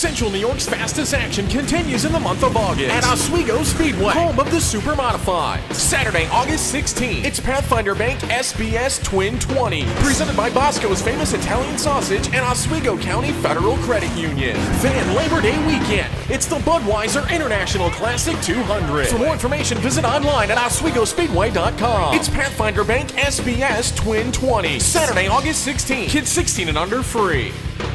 Central New York's fastest action continues in the month of August at Oswego Speedway, home of the Super Modified. Saturday, August 16th, it's Pathfinder Bank SBS Twin 20, presented by Bosco's Famous Italian Sausage and Oswego County Federal Credit Union. Then Labor Day weekend, it's the Budweiser International Classic 200. For more information, visit online at OswegoSpeedway.com. It's Pathfinder Bank SBS Twin 20, Saturday, August 16th. Kids 16 and under free.